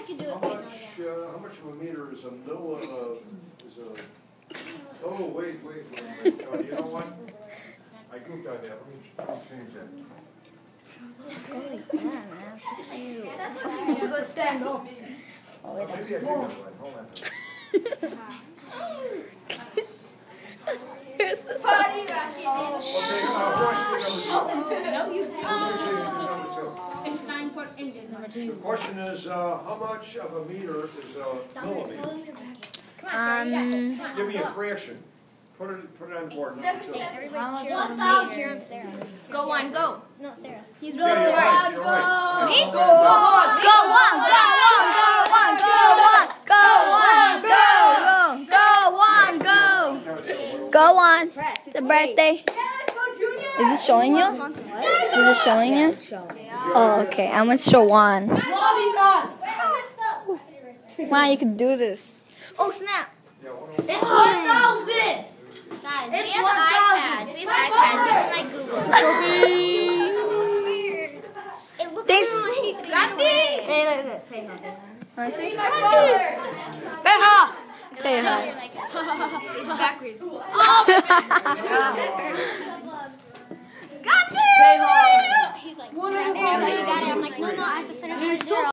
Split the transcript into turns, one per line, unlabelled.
can do it.
How much of a meter is a mil? Oh, wait. Oh, you know what? I goofed on that. Let me change that.
Let's go like that, man.
Let's go stand up.
Oh, wait, that's
Maybe I do that one. Hold on.
Party back in.
Okay,
It's 9 for Indian.
the question is, how much of a meter is a millimeter? Give me a fraction. Put it on the board.
How much
1,000.
Go on, go.
No, Sarah.
He's really smart.
You're right.
Me?
Go
Go on. It's a birthday. Is it showing you? Is it showing you? Oh, okay. I'm gonna show one.
No, he's not.
Wow, you can do this. Oh, snap.
It's 1,000.
Guys,
It's
we have
1,000.
iPads. We have iPads. We can like Google. It looks
Thanks.
like
Gandhi.
Let me see.
My father.
Say hi.
It's backwards.
Oh.